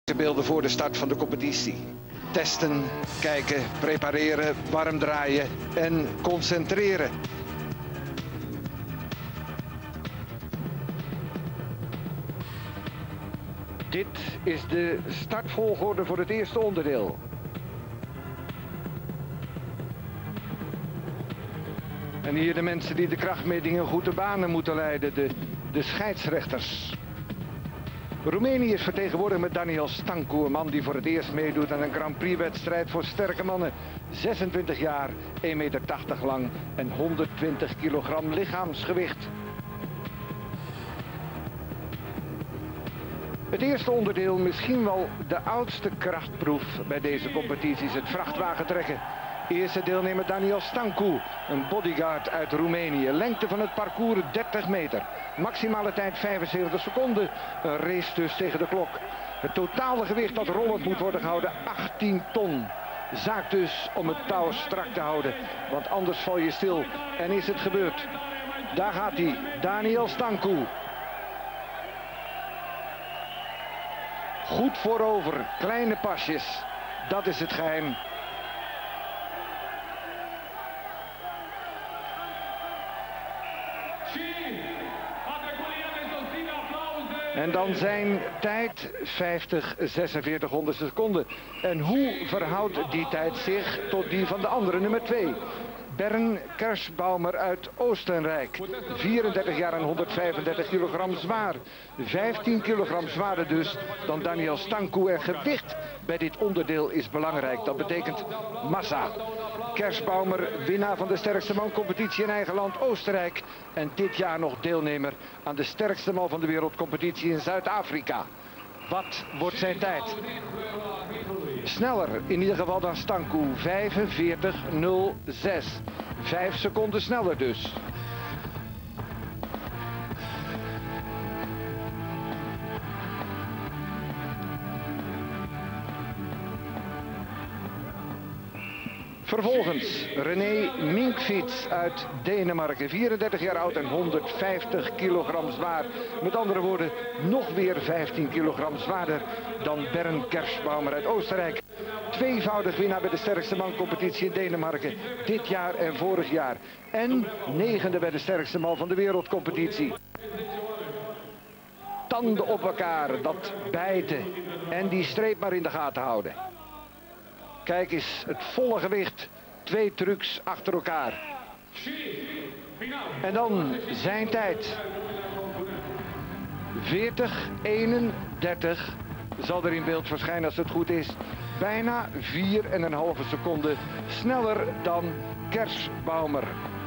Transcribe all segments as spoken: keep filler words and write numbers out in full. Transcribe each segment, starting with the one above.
Beelden voor de start van de competitie. Testen, kijken, prepareren, warm draaien en concentreren. Dit is de startvolgorde voor het eerste onderdeel. En hier de mensen die de krachtmetingen goed de banen moeten leiden, de, de scheidsrechters. Roemenië is vertegenwoordigd met Daniel Stancu, een man die voor het eerst meedoet aan een Grand Prix wedstrijd voor sterke mannen. zesentwintig jaar, één meter tachtig lang en honderdtwintig kilogram lichaamsgewicht. Het eerste onderdeel, misschien wel de oudste krachtproef bij deze competities, het vrachtwagentrekken. Eerste deelnemer Daniel Stancu, een bodyguard uit Roemenië. Lengte van het parcours dertig meter. Maximale tijd vijfenzeventig seconden. Een race dus tegen de klok. Het totale gewicht dat rollend moet worden gehouden, achttien ton. Zaak dus om het touw strak te houden, want anders val je stil. En is het gebeurd. Daar gaat hij, Daniel Stancu. Goed voorover, kleine pasjes. Dat is het geheim. En dan zijn tijd vijftig zesenveertig honderdste seconden. En hoe verhoudt die tijd zich tot die van de andere nummer twee? Bernd Kerschbaumer uit Oostenrijk. vierendertig jaar en honderdvijfendertig kilogram zwaar. vijftien kilogram zwaarder dus dan Daniel Stancu. En gewicht bij dit onderdeel is belangrijk. Dat betekent massa. Kerschbaumer, winnaar van de sterkste man competitie in eigen land Oostenrijk. En dit jaar nog deelnemer aan de sterkste man van de wereldcompetitie in Zuid-Afrika. Wat wordt zijn tijd? Sneller in ieder geval dan Stancu, vijfenveertig nul zes. Vijf seconden sneller dus. Vervolgens René Minkfiets uit Denemarken, vierendertig jaar oud en honderdvijftig kilogram zwaar. Met andere woorden, nog weer vijftien kilogram zwaarder dan Bernd Kerschbaumer uit Oostenrijk. Tweevoudig winnaar bij de sterkste man competitie in Denemarken, dit jaar en vorig jaar. En negende bij de sterkste man van de wereldcompetitie. Tanden op elkaar, dat bijten en die streep maar in de gaten houden. Kijk eens, het volle gewicht. Twee trucs achter elkaar. En dan zijn tijd. veertig eenendertig zal er in beeld verschijnen als het goed is. Bijna vier en een halve seconde sneller dan Kerschbaumer.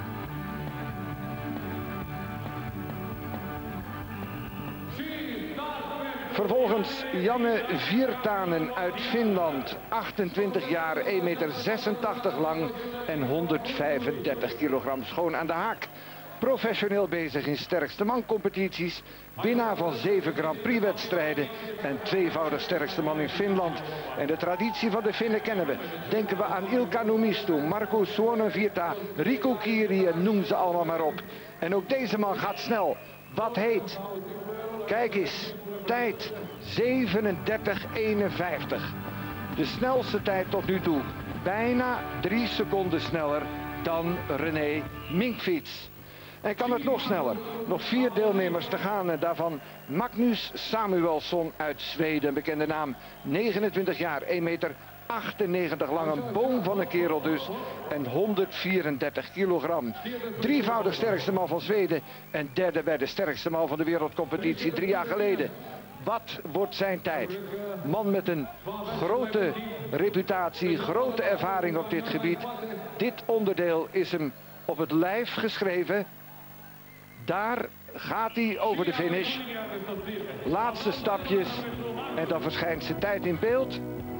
Vervolgens Janne Virtanen uit Finland, achtentwintig jaar, één meter zesentachtig lang en honderdvijfendertig kilogram schoon aan de haak. Professioneel bezig in sterkste man competities, winnaar van zeven Grand Prix wedstrijden en tweevoudig sterkste man in Finland. En de traditie van de Finnen kennen we. Denken we aan Ilkka Numistu, Marko Suonenvirta, Riku Kiri en noem ze allemaal maar op. En ook deze man gaat snel. Wat heet? Kijk eens, tijd zevenendertig eenenvijftig. De snelste tijd tot nu toe. Bijna drie seconden sneller dan René Minkfiets. En kan het nog sneller. Nog vier deelnemers te gaan en daarvan Magnus Samuelsson uit Zweden. Een bekende naam, negenentwintig jaar, één meter achtennegentig lang, een boom van een kerel dus. En honderdvierendertig kilogram. Drievoudig sterkste man van Zweden en derde bij de sterkste man van de wereldcompetitie drie jaar geleden. Wat wordt zijn tijd? Man met een grote reputatie, grote ervaring op dit gebied. Dit onderdeel is hem op het lijf geschreven. Daar gaat hij over de finish. Laatste stapjes en dan verschijnt zijn tijd in beeld.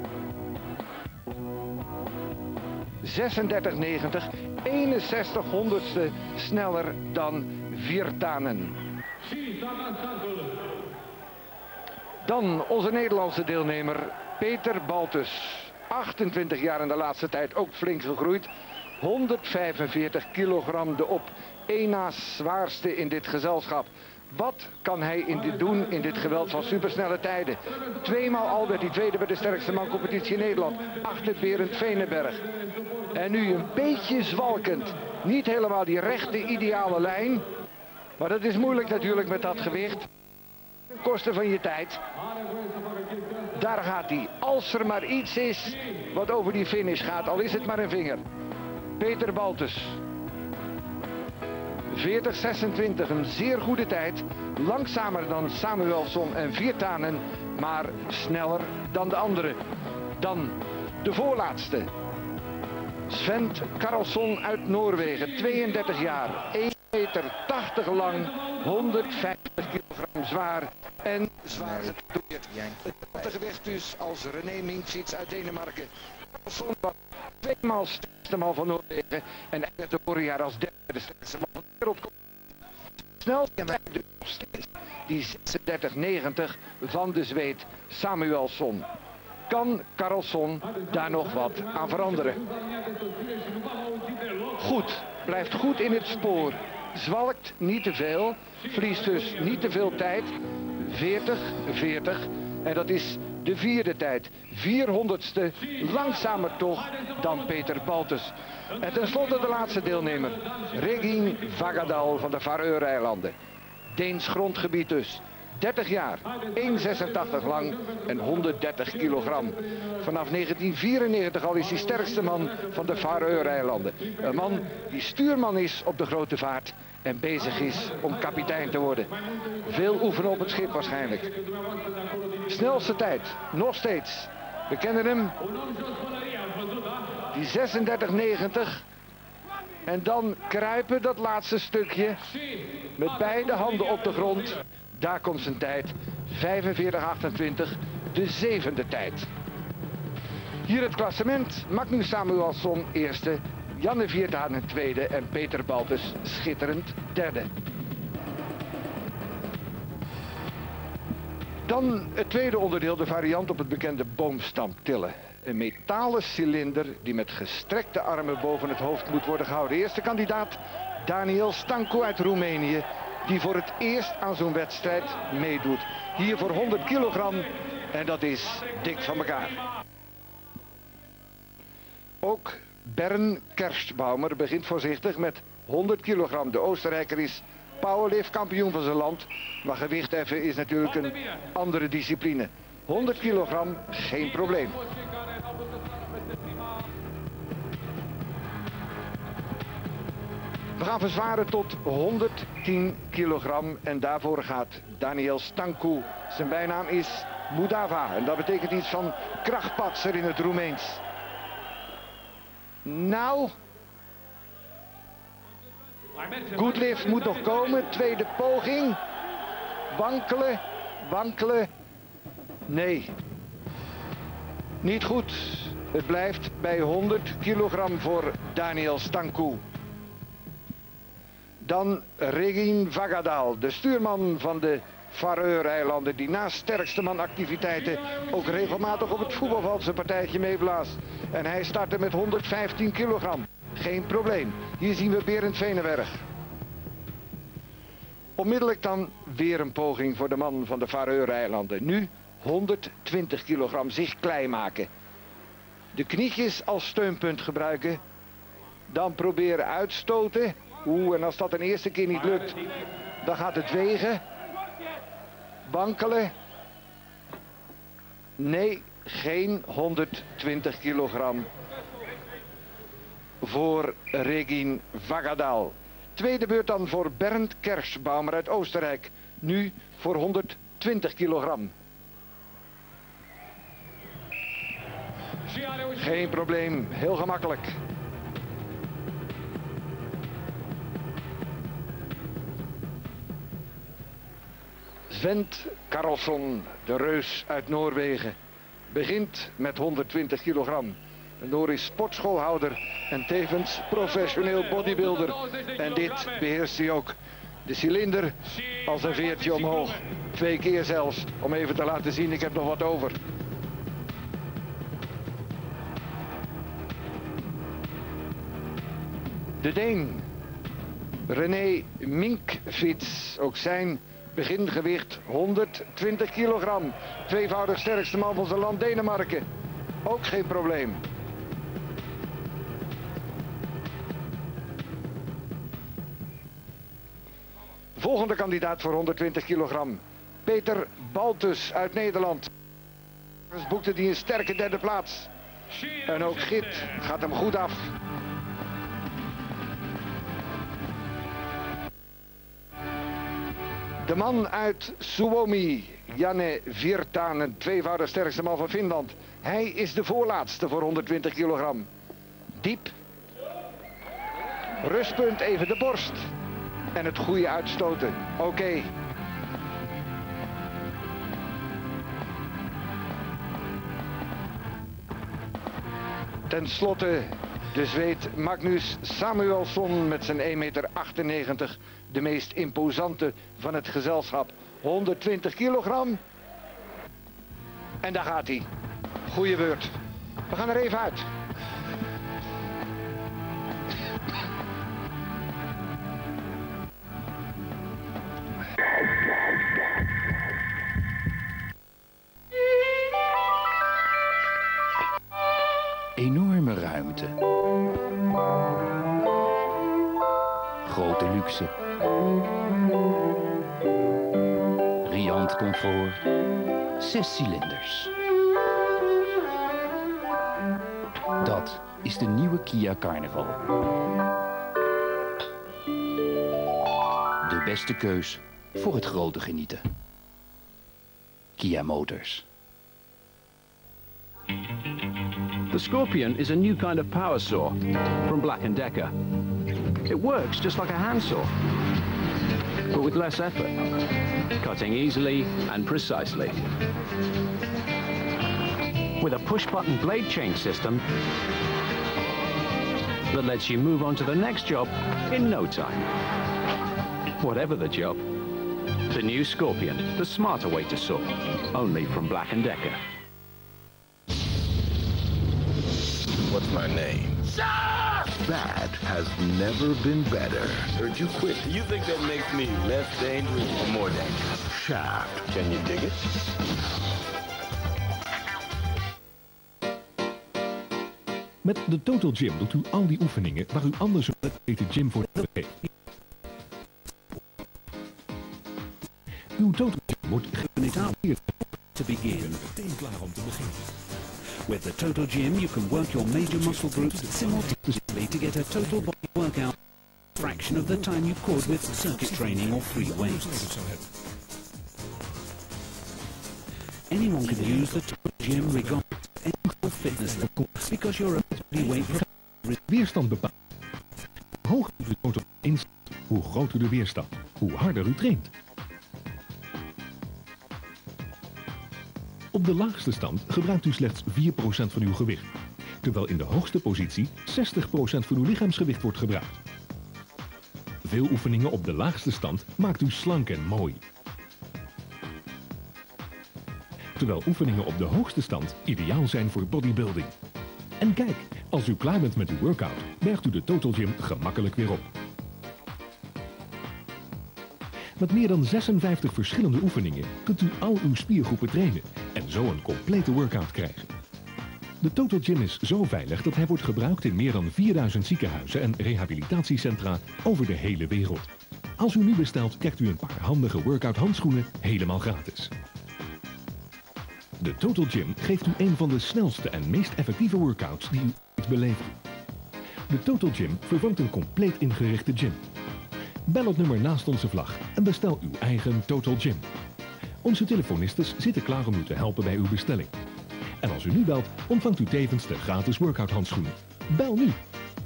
zesendertig negentig, eenenzestig honderdste sneller dan Virtanen. Dan onze Nederlandse deelnemer Peter Baltus. achtentwintig jaar in de laatste tijd ook flink gegroeid. honderdvijfenveertig kilogram de op één na zwaarste in dit gezelschap. Wat kan hij in dit doen in dit geweld van supersnelle tijden? Tweemaal al werd hij tweede bij de sterkste man-competitie in Nederland. Achter Berend Veenenberg. En nu een beetje zwalkend. Niet helemaal die rechte ideale lijn. Maar dat is moeilijk natuurlijk met dat gewicht. Ten koste van je tijd. Daar gaat hij. Als er maar iets is wat over die finish gaat, al is het maar een vinger. Peter Baltus. veertig zesentwintig, een zeer goede tijd. Langzamer dan Samuelsson en Virtanen, maar sneller dan de anderen. Dan de voorlaatste. Sven Karlsson uit Noorwegen, tweeëndertig jaar. één meter tachtig lang, honderdvijftig kilogram zwaar en zwaar getatoeëerd. Hetzelfde gewicht dus als René Minkvits uit Denemarken. Karlsson was tweemaal sterkste man van Noorwegen en eindigde vorig jaar als derde de sterkste man van de wereld. Snel die zesendertig negentig van de Zweed Samuelsson. Kan Karlsson daar nog wat aan veranderen? Goed, blijft goed in het spoor. Zwalkt niet te veel, verliest dus niet te veel tijd. veertig veertig en dat is de vierde tijd. vierhonderdste, langzamer toch dan Peter Baltus. En tenslotte de laatste deelnemer. Regin Vagadal van de Faroe-eilanden. Deens grondgebied dus. dertig jaar, één komma zesentachtig lang en honderddertig kilogram. Vanaf negentien vierennegentig al is hij sterkste man van de Faroe-eilanden. Een man die stuurman is op de grote vaart en bezig is om kapitein te worden. Veel oefenen op het schip waarschijnlijk. Snelste tijd, nog steeds. We kennen hem. Die zesendertig negentig. En dan kruipen dat laatste stukje. Met beide handen op de grond. Daar komt zijn tijd. vijfenveertig achtentwintig. De zevende tijd. Hier het klassement. Magnus Samuelsson eerste. Janne Virtanen tweede. En Peter Baltus schitterend derde. Dan het tweede onderdeel, de variant op het bekende boomstamtillen. Een metalen cilinder die met gestrekte armen boven het hoofd moet worden gehouden. Eerste kandidaat Daniel Stancu uit Roemenië, die voor het eerst aan zo'n wedstrijd meedoet. Hier voor honderd kilogram en dat is dik van elkaar. Ook Bernd Kerstbaumer begint voorzichtig met honderd kilogram. De Oostenrijker is powerlift kampioen van zijn land. Maar gewichtheffen is natuurlijk een andere discipline. honderd kilogram, geen probleem. We gaan verzwaren tot honderdtien kilogram en daarvoor gaat Daniel Stancu. Zijn bijnaam is Mudava en dat betekent iets van krachtpatser in het Roemeens. Nou, Goodlift moet nog komen, tweede poging. Wankelen, wankelen. Nee, niet goed. Het blijft bij honderd kilogram voor Daniel Stancu. Dan Regin Vagadal, de stuurman van de Faroe-eilanden, die naast sterkste man activiteiten ook regelmatig op het voetbalveld zijn partijtje meeblaast. En hij startte met honderdvijftien kilogram. Geen probleem. Hier zien we Berend Veenenberg. Onmiddellijk dan weer een poging voor de man van de Faroe-eilanden. Nu honderdtwintig kilogram, zich klein maken. De knietjes als steunpunt gebruiken. Dan proberen uitstoten. Oeh, en als dat een eerste keer niet lukt, dan gaat het wegen. Wankelen. Nee, geen honderdtwintig kilogram voor Regin Vagadal. Tweede beurt dan voor Bernd Kerstbaumer uit Oostenrijk. Nu voor honderdtwintig kilogram. Geen probleem, heel gemakkelijk. Sven Karlsson, de reus uit Noorwegen, begint met honderdtwintig kilogram. De Noor is sportschoolhouder en tevens professioneel bodybuilder. En dit beheerst hij ook. De cilinder als een veertje omhoog. Twee keer zelfs, om even te laten zien, ik heb nog wat over. De Deen, René Minkvits, ook zijn Begingewicht honderdtwintig kilogram. Tweevoudig sterkste man van zijn land Denemarken. Ook geen probleem. Volgende kandidaat voor honderdtwintig kilogram. Peter Baltus uit Nederland. Boekte hij een sterke derde plaats. En ook Git gaat hem goed af. De man uit Suomi, Janne Virtanen, tweevoudig sterkste man van Finland. Hij is de voorlaatste voor honderdtwintig kilogram. Diep. Rustpunt even de borst. En het goede uitstoten. Oké. Okay. Ten slotte de Zweed Magnus Samuelsson met zijn één meter achtennegentig. De meest imposante van het gezelschap. honderdtwintig kilogram. En daar gaat hij. Goeie beurt. We gaan er even uit. Enorme ruimte. Grote luxe. Riant comfort. Zes cilinders. Dat is de nieuwe Kia Carnival. De beste keus voor het grote genieten. Kia Motors. The Scorpion is a new kind of power saw from Black and Decker. It works just like a handsaw, but with less effort, cutting easily and precisely. With a push-button blade change system that lets you move on to the next job in no time. Whatever the job. The new Scorpion, the smarter way to saw, only from Black and Decker. What's my name? Shaft! That has never been better. Heard you quit. Do you think that makes me less dangerous or more dangerous? Shaft. Can you dig it? Met de Total Gym doet u al die oefeningen waar u anders een betere gym voor nodig heeft. Uw Total Gym wordt geïnitaleerd to begin. Meteen klaar om te beginnen. With the Total Gym, you can work your major muscle groups simultaneously to get a total body workout fraction of the time you could with circuit training or free weights. Anyone can use the Total Gym regardless of any fitness level because your body weight weerstand bepaalt. Hoe hoger u de Total instelt, hoe groter de weerstand, hoe harder u traint. Op de laagste stand gebruikt u slechts vier procent van uw gewicht, terwijl in de hoogste positie zestig procent van uw lichaamsgewicht wordt gebruikt. Veel oefeningen op de laagste stand maakt u slank en mooi. Terwijl oefeningen op de hoogste stand ideaal zijn voor bodybuilding. En kijk, als u klaar bent met uw workout, bergt u de Total Gym gemakkelijk weer op. Met meer dan zesenvijftig verschillende oefeningen kunt u al uw spiergroepen trainen en zo een complete workout krijgen. De Total Gym is zo veilig dat hij wordt gebruikt in meer dan vierduizend ziekenhuizen en rehabilitatiecentra over de hele wereld. Als u nu bestelt, krijgt u een paar handige workout handschoenen helemaal gratis. De Total Gym geeft u een van de snelste en meest effectieve workouts die u ooit beleeft. De Total Gym vervangt een compleet ingerichte gym. Bel het nummer naast onze vlag en bestel uw eigen Total Gym. Onze telefonistes zitten klaar om u te helpen bij uw bestelling. En als u nu belt, ontvangt u tevens de gratis workout handschoenen. Bel nu!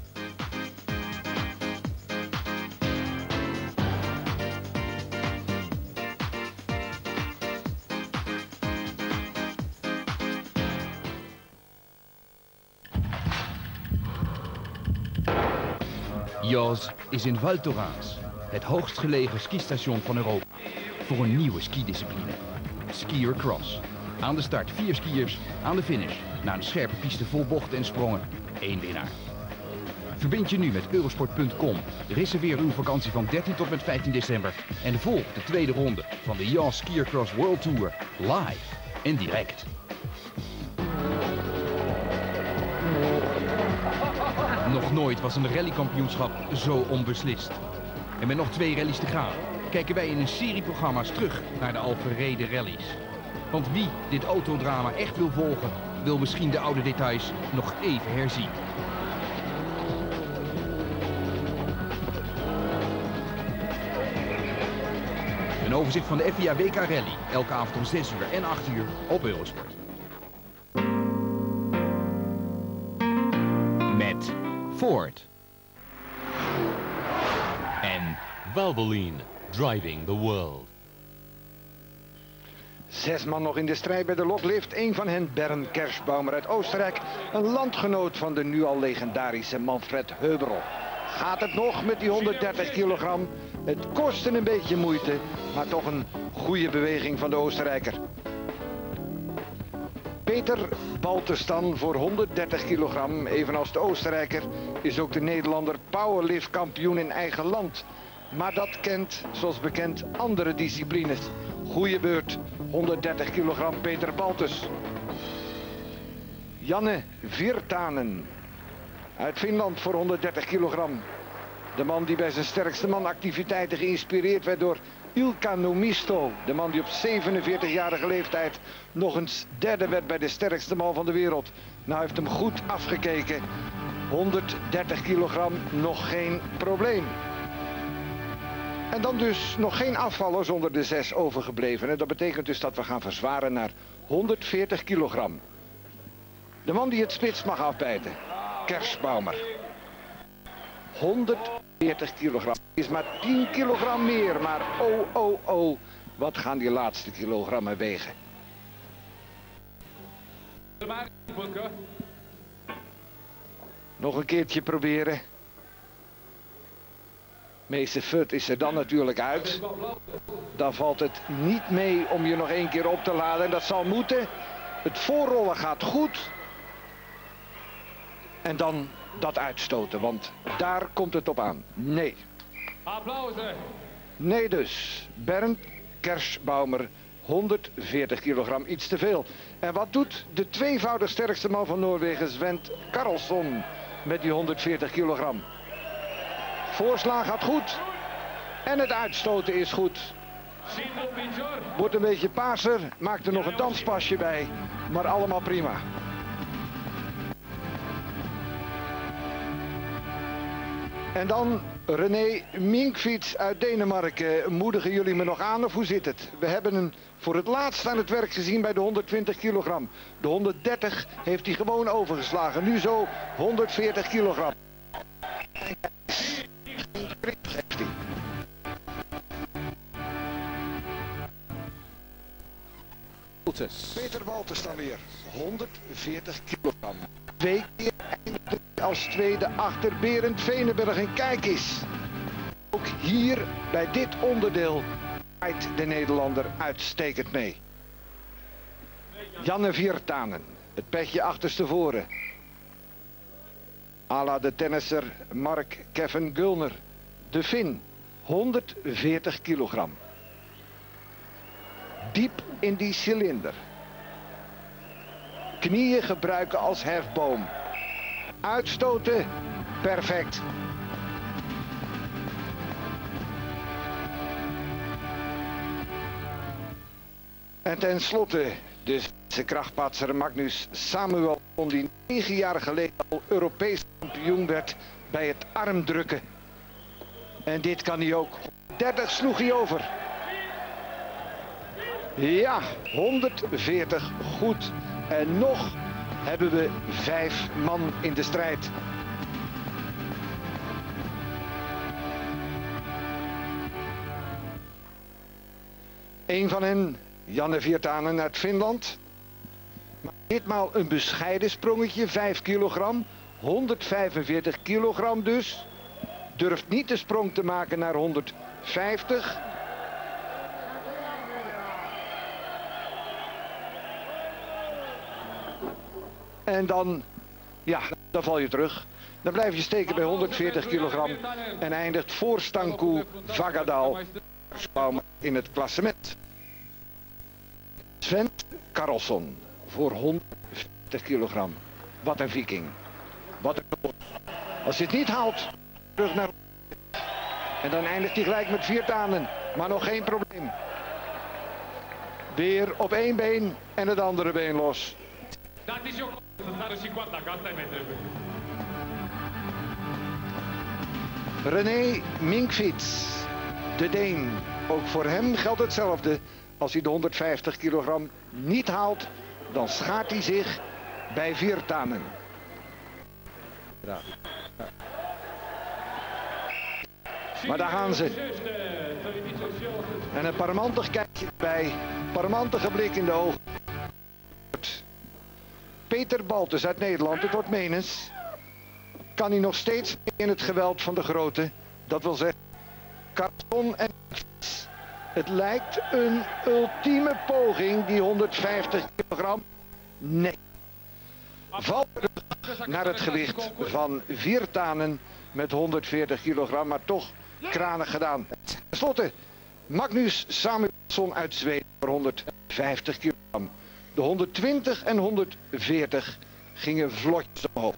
Jos is in Val Thorens, het hoogst gelegen skistation van Europa, voor een nieuwe skidiscipline. Skier Cross. Aan de start vier skiers, aan de finish, na een scherpe piste vol bochten en sprongen, één winnaar. Verbind je nu met Eurosport punt com. Reserveer uw vakantie van dertien tot met vijftien december. En volg de tweede ronde van de Yaws Skier Cross World Tour. Live en direct. Nog nooit was een rallykampioenschap zo onbeslist. En met nog twee rallies te gaan, kijken wij in een serie programma's terug naar de al verreden rallies. Want wie dit autodrama echt wil volgen, wil misschien de oude details nog even herzien. Een overzicht van de F I A W K Rally, elke avond om zes uur en acht uur op Eurosport. Met Ford en Valvoline, driving the world. Zes man nog in de strijd bij de loklift. Eén van hen, Bernd Kerschbaumer uit Oostenrijk. Een landgenoot van de nu al legendarische Manfred Heuberl. Gaat het nog met die honderddertig kilogram? Het kostte een beetje moeite, maar toch een goede beweging van de Oostenrijker. Peter Balterstan voor honderddertig kilogram, evenals de Oostenrijker, is ook de Nederlander powerlift kampioen in eigen land. Maar dat kent, zoals bekend, andere disciplines. Goeie beurt, honderddertig kilogram Peter Baltes. Janne Virtanen uit Finland voor honderddertig kilogram. De man die bij zijn sterkste man activiteiten geïnspireerd werd door Ilkka Nomisto. De man die op zevenenveertigjarige leeftijd nog eens derde werd bij de sterkste man van de wereld. Nou heeft hem goed afgekeken. honderddertig kilogram, nog geen probleem. En dan dus nog geen afvallers onder de zes overgeblevenen. Dat betekent dus dat we gaan verzwaren naar honderdveertig kilogram. De man die het spits mag afbijten, Kerschbaumer. honderdveertig kilogram is maar tien kilogram meer. Maar oh, oh, oh, wat gaan die laatste kilogrammen wegen. Nog een keertje proberen. Meester Fut is er dan natuurlijk uit. Dan valt het niet mee om je nog één keer op te laden. En dat zal moeten. Het voorrollen gaat goed. En dan dat uitstoten, want daar komt het op aan. Nee. Applausen. Nee dus. Bernd Kerschbaumer, honderdveertig kilogram, iets te veel. En wat doet de tweevoudig sterkste man van Noorwegen, Sven Karlsson, met die honderdveertig kilogram? Voorslaan gaat goed. En het uitstoten is goed. Wordt een beetje paarser, maakt er nog een danspasje bij. Maar allemaal prima. En dan René Minkfiets uit Denemarken. Moedigen jullie me nog aan of hoe zit het? We hebben hem voor het laatst aan het werk gezien bij de honderdtwintig kilogram. De honderddertig heeft hij gewoon overgeslagen. Nu zo honderdveertig kilogram. Geen grip geeft hij. Peter Baltes dan weer. honderdveertig kilogram. Twee keer eindigde als tweede achter Berend Venenberg. En kijk eens. Ook hier bij dit onderdeel draait de Nederlander uitstekend mee. Janne Virtanen. Het petje achterstevoren. À la de tennisser Mark Kevin Gulner. De Fin. honderdveertig kilogram. Diep in die cilinder. Knieën gebruiken als hefboom. Uitstoten. Perfect. En tenslotte de Zweedse krachtpatser Magnus Samuelsson, die negen jaar geleden al Europees kampioen werd bij het armdrukken. En dit kan hij ook. dertig sloeg hij over. Ja, honderdveertig, goed. En nog hebben we vijf man in de strijd. Eén van hen, Janne Virtanen uit Finland. Maar ditmaal een bescheiden sprongetje, vijf kilogram. honderdvijfenveertig kilogram dus. Durft niet de sprong te maken naar honderdvijftig. En dan, ja, dan val je terug. Dan blijf je steken bij honderdveertig kilogram en eindigt voor Stanku Vagadal in het klassement. Sven Karlsson voor honderdveertig kilogram. Wat een viking. Wat een... Als hij het niet haalt, terug naar... En dan eindigt hij gelijk met vier tanen. Maar nog geen probleem. Weer op één been en het andere been los. René Minkfiets, de Deen. Ook voor hem geldt hetzelfde. Als hij de honderdvijftig kilogram niet haalt, dan schaart hij zich bij vier tanen. Ja. Maar daar gaan ze. En een parmantig kijkje bij. Parmantige blik in de ogen. Peter Baltus uit Nederland, het wordt menens. Kan hij nog steeds mee in het geweld van de grote. Dat wil zeggen, Karlsson en het lijkt een ultieme poging, die honderdvijftig kilogram. Nee. Valt naar het gewicht van vier tanen met honderdveertig kilogram, maar toch kranig gedaan. Ten slotte, Magnus Samuelsson uit Zweden voor honderdvijftig kilogram. De honderdtwintig en honderdveertig gingen vlotjes omhoog.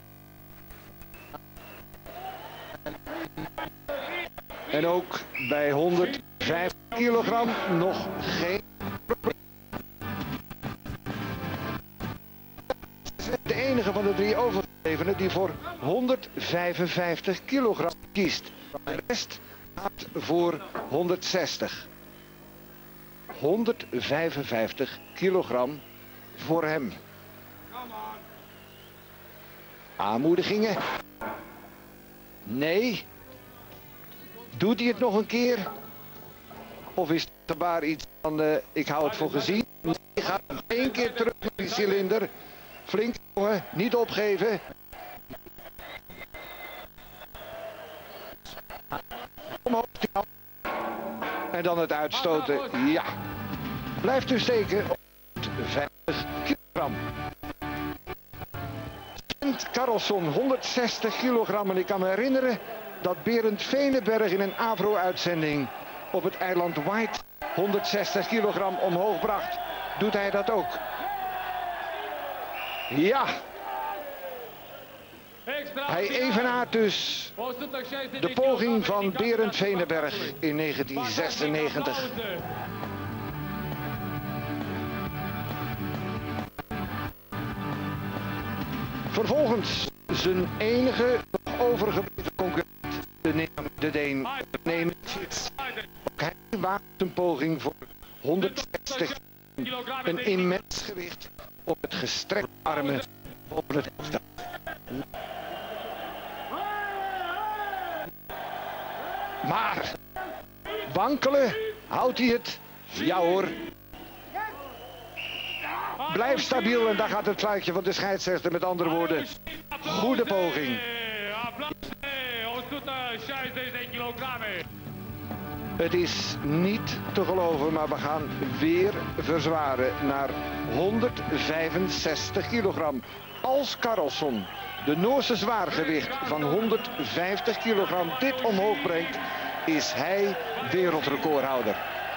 En ook bij honderdvijftig kilogram nog geen probleem. De enige van de drie overgeblevenen die voor honderdvijfenvijftig kilogram kiest. De rest gaat voor honderdzestig. honderdvijfenvijftig kilogram voor hem. Aanmoedigingen? Nee. Doet hij het nog een keer? Of is het gebaar iets van uh, ik hou het voor gezien? Nee, gaat nog één keer terug naar die cilinder. Flink jongen, niet opgeven. Omhoog. En dan het uitstoten. Ja. Blijft u steken op vijftig kilogram. Sven Karlsson, honderdzestig kilogram. En ik kan me herinneren dat Berend Veneberg in een Avro-uitzending op het eiland White honderdzestig kilogram omhoog bracht. Doet hij dat ook? Ja. Hij evenaart dus de poging van Berend Veneberg in negentien zesennegentig. Vervolgens zijn enige nog overgebleven concurrent, de, de Deen Minkfiets. Ook hij waagt een poging voor honderdzestig. Een immens gewicht op het gestrekte armen boven het hoofd. Maar wankelen, houdt hij het? Ja hoor. Blijf stabiel en daar gaat het fluitje van de scheidsrechter. Met andere woorden, goede poging. Het is niet te geloven, maar we gaan weer verzwaren naar honderdvijfenzestig kilogram. Als Karlsson, de Noorse zwaargewicht van honderdvijftig kilogram, dit omhoog brengt, is hij wereldrecordhouder.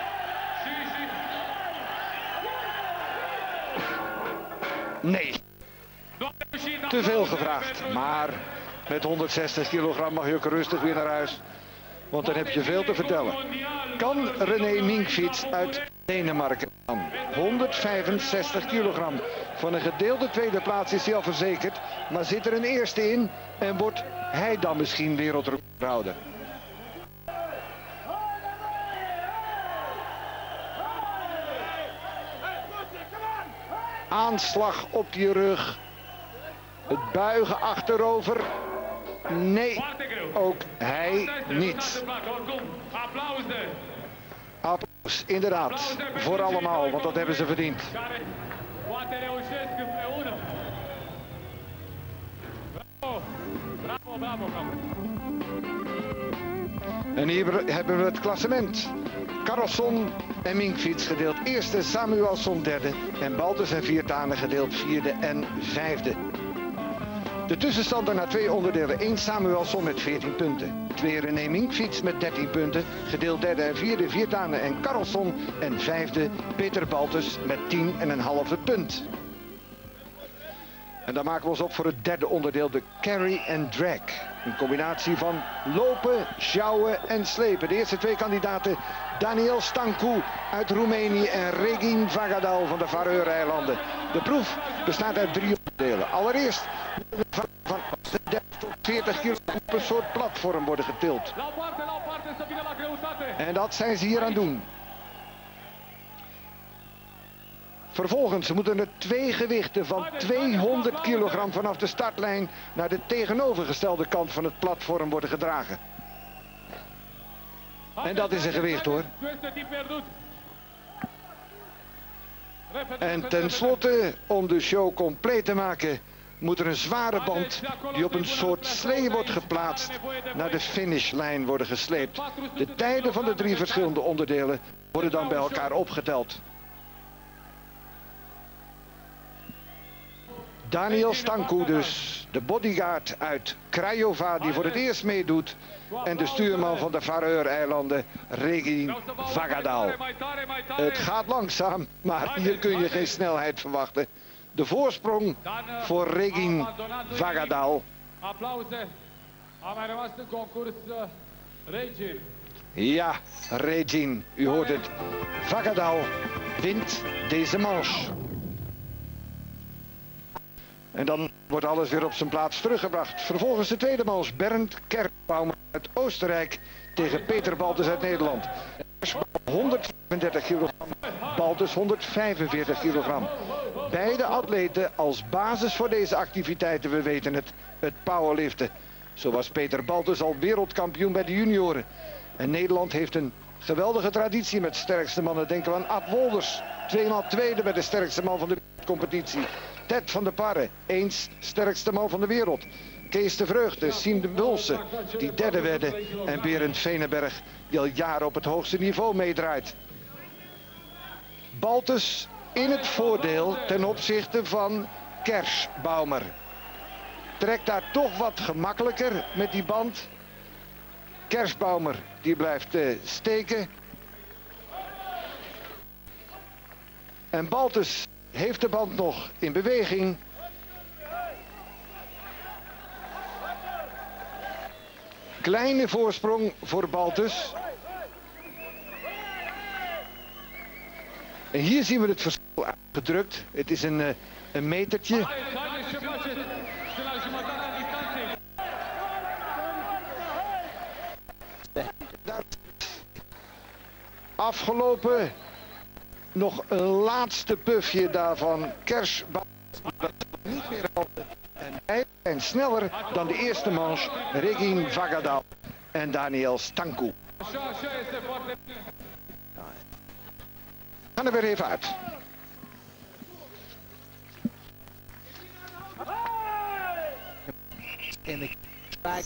Nee, te veel gevraagd, maar met honderdzestig kilogram mag je ook rustig weer naar huis. Want dan heb je veel te vertellen. Kan René Minkfiets uit Denemarken aan? honderdvijfenzestig kilogram. Van een gedeelde tweede plaats is hij al verzekerd. Maar zit er een eerste in en wordt hij dan misschien wereldrecordhouder? Aanslag op die rug. Het buigen achterover. Nee, ook hij niet. Applaus, inderdaad, voor allemaal, want dat hebben ze verdiend. En hier hebben we het klassement. Karlsson en Minkfiets gedeeld eerste, Samuelsson derde en Baltus en Viertanen gedeeld vierde en vijfde. De De tussenstander na twee onderdelen. één Samuelsson met veertien punten. twee René Minkfiets met dertien punten. Gedeeld derde en vierde Viertanen en Karlsson. En vijfde Peter Baltus met tien en een halve punt. En dan maken we ons op voor het derde onderdeel, de carry and drag. Een combinatie van lopen, sjouwen en slepen. De eerste twee kandidaten, Daniel Stancu uit Roemenië en Regin Vagadal van de Faroe-eilanden. De proef bestaat uit drie onderdelen. Allereerst van, van dertig tot veertig kilo op een soort platform worden getild. En dat zijn ze hier aan het doen. Vervolgens moeten er twee gewichten van tweehonderd kilogram vanaf de startlijn naar de tegenovergestelde kant van het platform worden gedragen. En dat is een gewicht hoor. En tenslotte, om de show compleet te maken, moet er een zware band die op een soort slee wordt geplaatst naar de finishlijn worden gesleept. De tijden van de drie verschillende onderdelen worden dan bij elkaar opgeteld. Daniel Stancu dus, de bodyguard uit Craiova die voor het eerst meedoet. En de stuurman van de Faroe-eilanden, Regin Vagadal. Het gaat langzaam, maar hier kun je geen snelheid verwachten. De voorsprong voor Regin Vagadal. Ja, Regin, u hoort het. Vagadal wint deze manche. En dan wordt alles weer op zijn plaats teruggebracht. Vervolgens de tweede manche, Bernd Kerkbaumer uit Oostenrijk tegen Peter Baltus uit Nederland. honderdvijfendertig kilogram, Baltus honderdvijfenveertig kilogram. Beide atleten als basis voor deze activiteiten, we weten het, het powerliften. Zo was Peter Baltus al wereldkampioen bij de junioren. En Nederland heeft een geweldige traditie met sterkste mannen. Denken we aan Ad Wolders, tweemaal tweede bij de sterkste man van de competitie. Ted van der Parre, eens sterkste man van de wereld. Kees de Vreugde, Siem de Wulse, die derde werden. En Berend Veneberg, die al jaren op het hoogste niveau meedraait. Baltus in het voordeel ten opzichte van Kerschbaumer. Trekt daar toch wat gemakkelijker met die band. Kerschbaumer, die blijft uh, steken. En Baltus heeft de band nog in beweging. Kleine voorsprong voor Baltus. En hier zien we het verschil uitgedrukt. Het is een, een metertje. Afgelopen. Nog een laatste pufje daarvan. Kerschbaumer. Niet meer helpen. En hij zijn sneller dan de eerste manche. Regin Vagadal en Daniel Stancu. We gaan er weer even uit. In de kijk.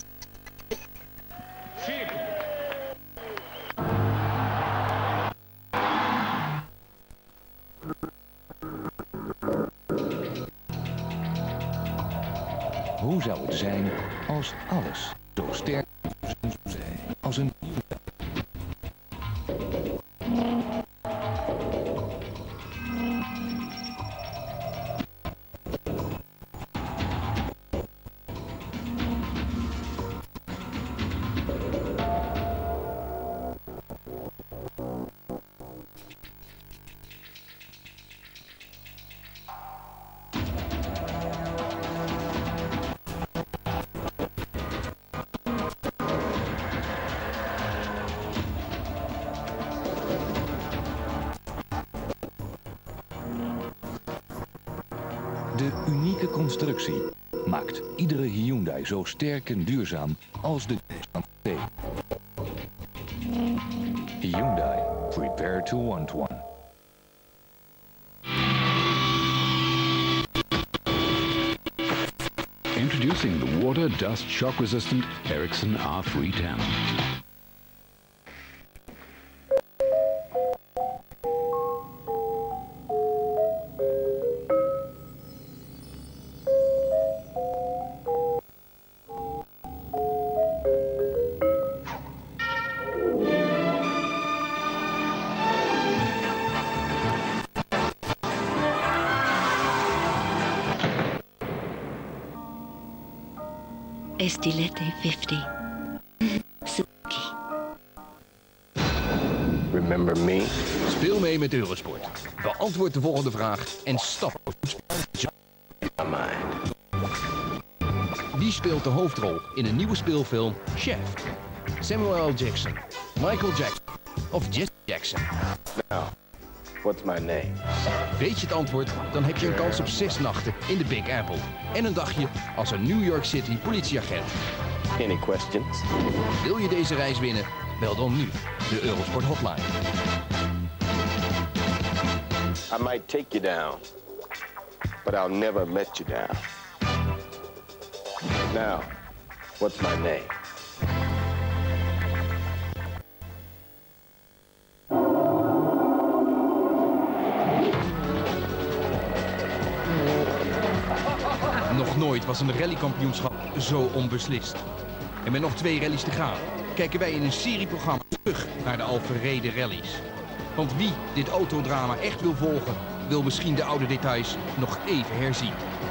Hoe zou het zijn als alles zo sterk is als een... De unieke constructie maakt iedere Hyundai zo sterk en duurzaam als de T. Hyundai, prepare to want one. Introducing the water dust shock resistant Ericsson R three ten. Estilete fifty. Suzuki. Remember me? Speel mee met Eurosport. Beantwoord de volgende vraag en stap op het spelletje. Wie speelt de hoofdrol in een nieuwe speelfilm Shaft? Samuel L. Jackson, Michael Jackson of Jesse Jackson? Now, what's my name? Weet je het antwoord, dan heb je een kans op zes nachten in de Big Apple. En een dagje als een New York City politieagent. Any questions? Wil je deze reis winnen? Bel dan nu de Eurosport hotline. I might take you down, but I'll never let you down. Now, what's my name? Nog nooit was een rallykampioenschap zo onbeslist. En met nog twee rallies te gaan, kijken wij in een serieprogramma terug naar de Alverrede rallies. Want wie dit autodrama echt wil volgen, wil misschien de oude details nog even herzien.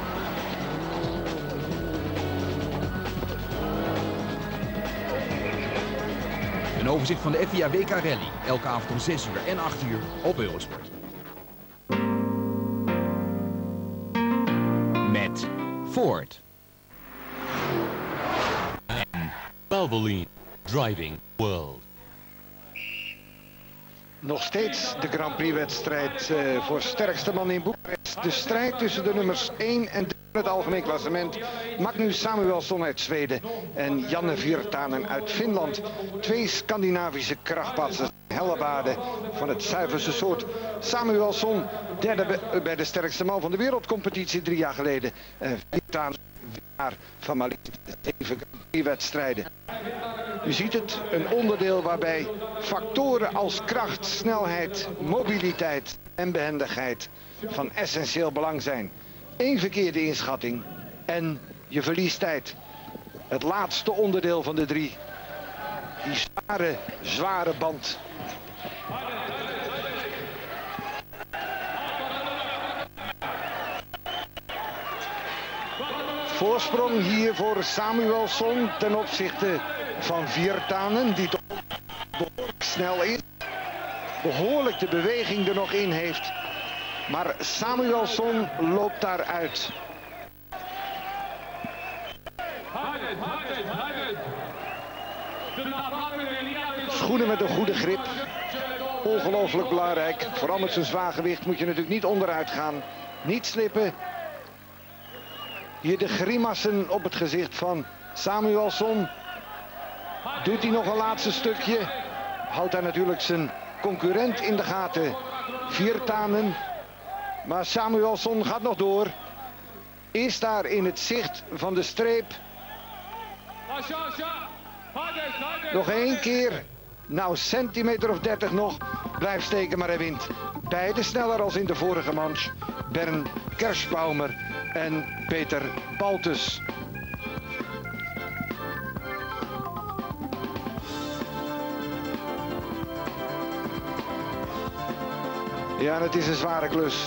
Een overzicht van de F I A W K Rally, elke avond om zes uur en acht uur op Eurosport. Met Ford. En Valvoline, driving the world. Nog steeds de Grand Prix wedstrijd uh, voor sterkste man in Boekarest. De strijd tussen de nummers één en drie in het algemeen klassement. Magnus Samuelsson uit Zweden en Janne Virtanen uit Finland. Twee Scandinavische krachtpatsers, hellebaarden van het zuiverste soort. Samuelsson derde bij de sterkste man van de wereldcompetitie drie jaar geleden. En Virtanen winnaar van maar liefst zeven Grand Prix wedstrijden. U ziet het, een onderdeel waarbij factoren als kracht, snelheid, mobiliteit en behendigheid van essentieel belang zijn. Eén verkeerde inschatting en je verliest tijd. Het laatste onderdeel van de drie. Die zware, zware band. Voorsprong hier voor Samuelsson ten opzichte van Virtanen, die toch behoorlijk snel is. Behoorlijk de beweging er nog in heeft. Maar Samuelsson loopt daaruit. Schoenen met een goede grip. Ongelooflijk belangrijk. Vooral met zijn zwaar gewicht moet je natuurlijk niet onderuit gaan. Niet slippen. Hier de grimassen op het gezicht van Samuelsson. Doet hij nog een laatste stukje. Houdt hij natuurlijk zijn concurrent in de gaten. Virtanen. Maar Samuelsson gaat nog door. Is daar in het zicht van de streep. Nog één keer. Nou, centimeter of dertig nog. Blijft steken, maar hij wint. Beide sneller als in de vorige manche. Bernd Kerschbaumer en Peter Baltus. Ja, het is een zware klus.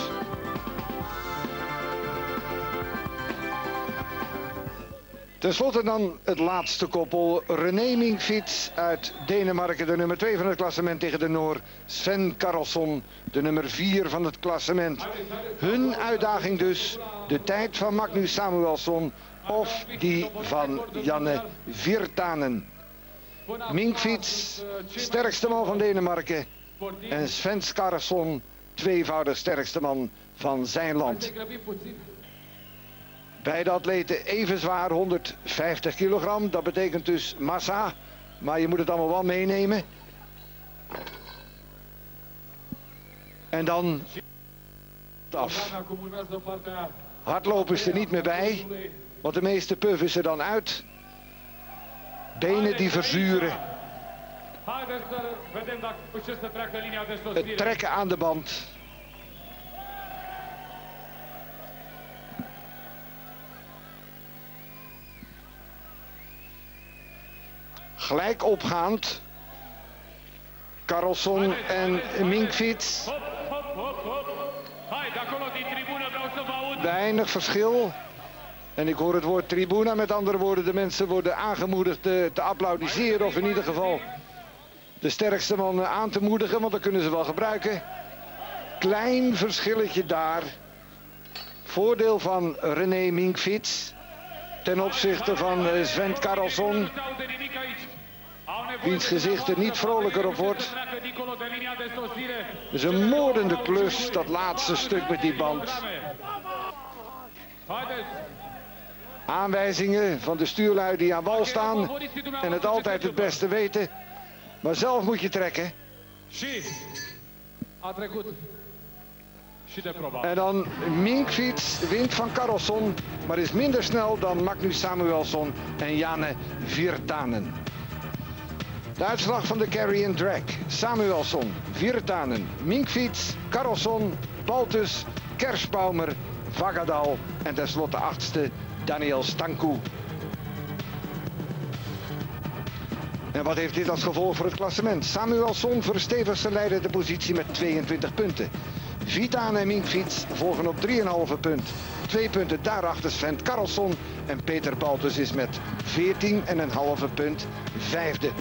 Ten slotte dan het laatste koppel. René Minkvits uit Denemarken, de nummer twee van het klassement tegen de Noor. Sven Karlsson, de nummer vier van het klassement. Hun uitdaging dus, de tijd van Magnus Samuelsson of die van Janne Virtanen. Minkvits, sterkste man van Denemarken. En Sven Karlsson, tweevoudig sterkste man van zijn land. Beide atleten even zwaar, honderdvijftig kilogram. Dat betekent dus massa. Maar je moet het allemaal wel meenemen. En dan af. Hardlopen is er niet meer bij. Want de meeste puff is er dan uit. Benen die verzuren. Het trekken aan de band. Gelijk opgaand. Karlsson en Minkvits. Weinig verschil. En ik hoor het woord tribuna, met andere woorden, de mensen worden aangemoedigd te, te applaudisseren. Of in ieder geval de sterkste man aan te moedigen, want dat kunnen ze wel gebruiken. Klein verschilletje daar. Voordeel van René Minkfiets ten opzichte van Sven Karlsson, wiens gezicht er niet vrolijker op wordt. Het is een moordende klus, dat laatste stuk met die band. Aanwijzingen van de stuurlui die aan wal staan en het altijd het beste weten. Maar zelf moet je trekken. En dan Minkfiets wint van Karlsson, maar is minder snel dan Magnus Samuelsson en Janne Virtanen. De uitslag van de carry and drag. Samuelsson, Virtanen, Minkfiets, Karlsson, Baltus, Kerschbaumer, Vagadal en tenslotte achtste Daniel Stanku. En wat heeft dit als gevolg voor het klassement? Samuelsson verstevigt zijn leidende positie met tweeëntwintig punten. Virtanen en Minkfiets volgen op drie komma vijf punt. Twee punten daarachter Sven Karlsson en Peter Baltus is met veertien komma vijf punt vijfde.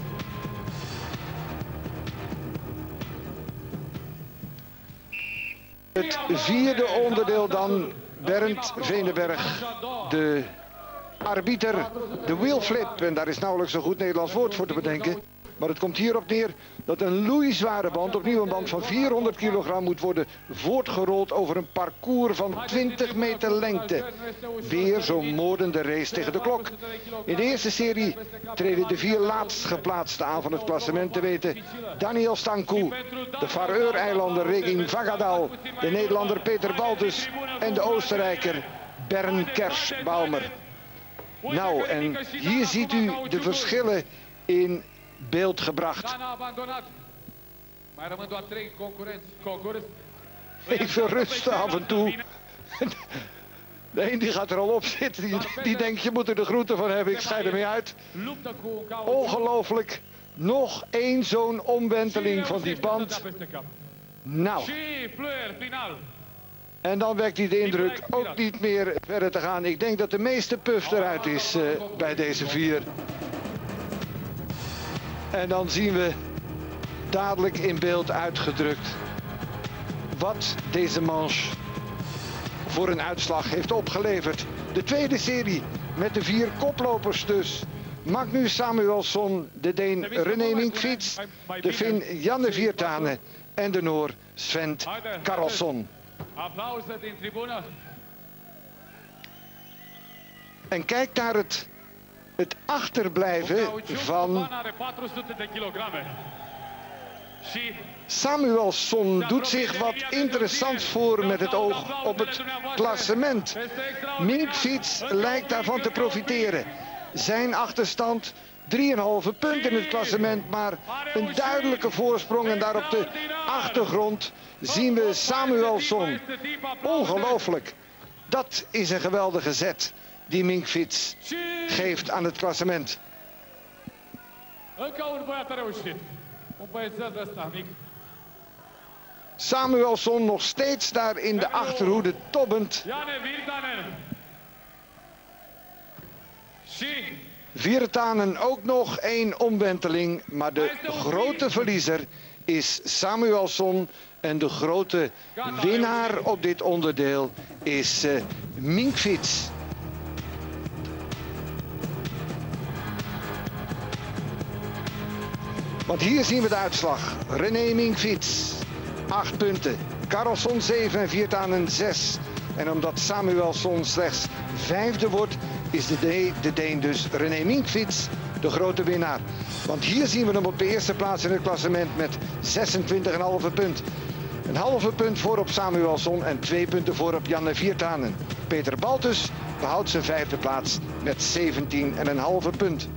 Het vierde onderdeel dan, Bernd Veenenberg, de arbiter, de wheelflip. En daar is nauwelijks een goed Nederlands woord voor te bedenken. Maar het komt hierop neer dat een loeizware band, opnieuw een band van vierhonderd kilogram, moet worden voortgerold over een parcours van twintig meter lengte. Weer zo'n moordende race tegen de klok. In de eerste serie treden de vier laatst geplaatsten aan van het klassement, te weten Daniel Stanku, de Faroe-eilanden Regin Vagadal, de Nederlander Peter Baltus en de Oostenrijker Bernd Kerschbaumer. Nou, en hier ziet u de verschillen in beeld gebracht. Even rusten af en toe. De een die gaat er al op zitten, die, die denkt je moet er de groeten van hebben, ik scheid ermee uit. Ongelooflijk, nog één zo'n omwenteling van die band. Nou. En dan wekt hij de indruk ook niet meer verder te gaan. Ik denk dat de meeste puff eruit is uh, bij deze vier. En dan zien we dadelijk in beeld uitgedrukt wat deze manche voor een uitslag heeft opgeleverd. De tweede serie met de vier koplopers dus. Magnus Samuelsson, de Deen René Minkfiets, de Fin Janne Virtanen en de Noor Sven Karlsson. En kijk naar het, het achterblijven van Samuelsson. Doet zich wat interessants voor met het oog op het klassement. Minkfiets lijkt daarvan te profiteren. Zijn achterstand drie komma vijf punt in het klassement, maar een duidelijke voorsprong. En daar op de achtergrond zien we Samuelsson. Ongelooflijk. Dat is een geweldige zet die Minkfiets geeft aan het klassement. Samuelsson nog steeds daar in de achterhoede tobbend. Virtanen ook nog één omwenteling, maar de grote verliezer is Samuelsson en de grote winnaar op dit onderdeel is uh, Minkfiets. Want hier zien we de uitslag. René Minkfiets, acht punten. Karlsson zeven en Virtanen zes. En omdat Samuelsson slechts vijfde wordt, is de, de, de Deen dus René Minkfiets de grote winnaar. Want hier zien we hem op de eerste plaats in het klassement met zesentwintig komma vijf punt. Een halve punt voor op Samuelsson en twee punten voor op Janne Virtanen. Peter Baltus behoudt zijn vijfde plaats met zeventien komma vijf punt.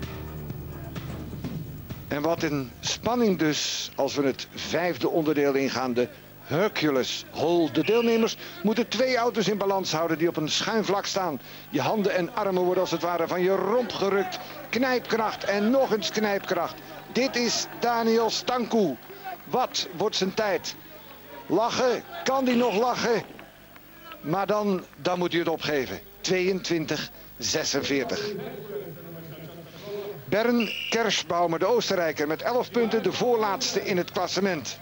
En wat een spanning dus als we het vijfde onderdeel ingaan, de Hercules Hole. De deelnemers moeten twee auto's in balans houden die op een schuin vlak staan. Je handen en armen worden als het ware van je romp gerukt. Knijpkracht en nog eens knijpkracht. Dit is Daniel Stanku. Wat wordt zijn tijd? Lachen, kan hij nog lachen? Maar dan, dan moet hij het opgeven. tweeëntwintig zesenveertig. Bernd Kerschbaumer, de Oostenrijker, met elf punten de voorlaatste in het klassement.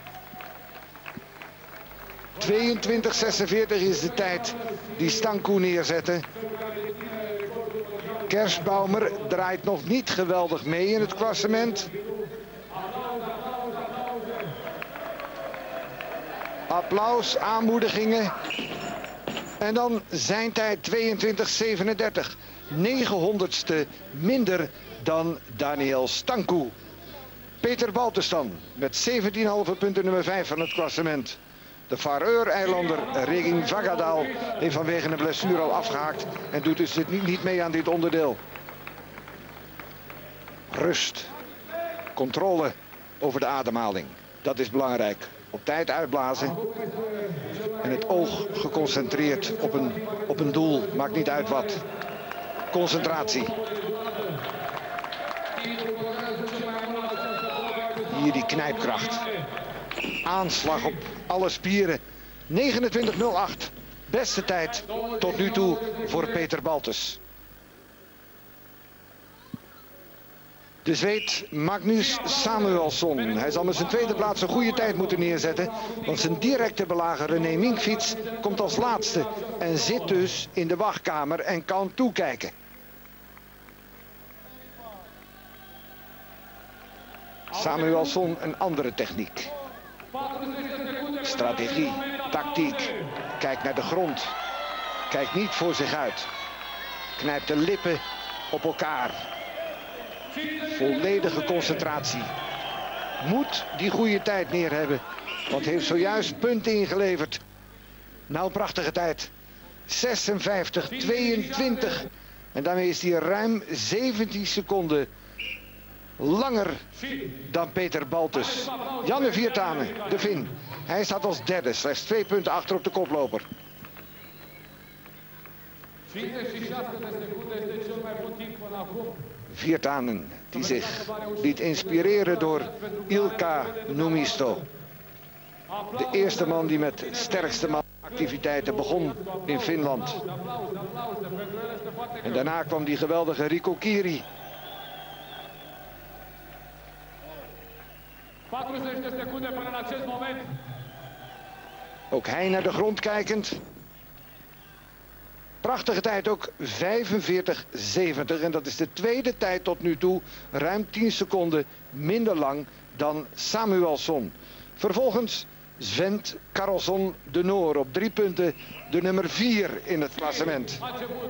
tweeëntwintig zesenveertig is de tijd die Stanku neerzette. Kerschbaumer draait nog niet geweldig mee in het klassement. Applaus, aanmoedigingen. En dan zijn tijd tweeëntwintig zevenendertig. negenhonderdste minder dan Daniel Stanku. Peter Baltes dan met zeventien komma vijf punten nummer vijf van het klassement. De Faroe-eilander Regin Vagadal heeft vanwege een blessure al afgehaakt en doet dus niet mee aan dit onderdeel. Rust. Controle over de ademhaling. Dat is belangrijk. Op tijd uitblazen. En het oog geconcentreerd op een, op een doel. Maakt niet uit wat. Concentratie. Hier die knijpkracht. Aanslag op alle spieren. negenentwintig nul acht. Beste tijd tot nu toe voor Peter Baltes. De Zweed Magnus Samuelsson. Hij zal met zijn tweede plaats een goede tijd moeten neerzetten. Want zijn directe belager René Minkfiets komt als laatste. En zit dus in de wachtkamer en kan toekijken. Samuelsson een andere techniek. Strategie, tactiek. Kijkt naar de grond. Kijkt niet voor zich uit. Knijpt de lippen op elkaar. Volledige concentratie. Moet die goede tijd neer hebben. Want heeft zojuist punten ingeleverd. Nou, prachtige tijd. zesenvijftig tweeëntwintig. En daarmee is hij ruim zeventien seconden langer dan Peter Baltes. Janne Viertanen, de Fin. Hij staat als derde, slechts twee punten achter op de koploper. Viertanen die zich liet inspireren door Ilkka Numisto. De eerste man die met sterkste man activiteiten begon in Finland. En daarna kwam die geweldige Rico Kiri. Ook hij naar de grond kijkend. Prachtige tijd ook, vijfenveertig zeventig. En dat is de tweede tijd tot nu toe. Ruim tien seconden minder lang dan Samuelsson. Vervolgens Sven Karlsson de Noor op drie punten. De nummer vier in het klassement.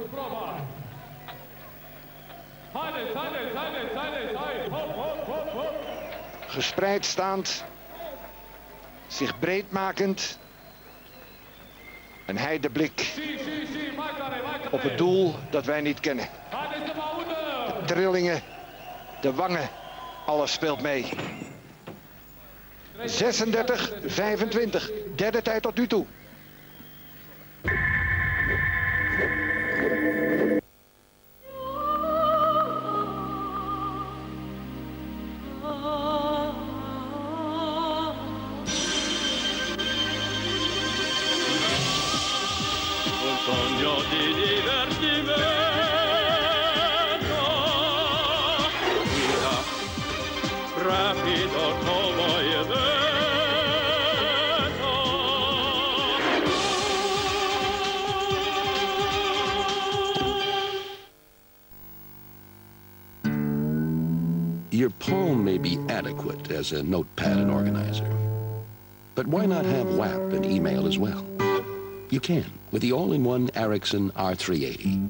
Gespreid staand. Zich breed makend. En hij de blik op het doel dat wij niet kennen. De trillingen, de wangen, alles speelt mee. zesendertig vijfentwintig, derde tijd tot nu toe. Your palm may be adequate as a notepad and organizer. But why not have W A P and email as well? You can with the all-in-one Ericsson R three eighty.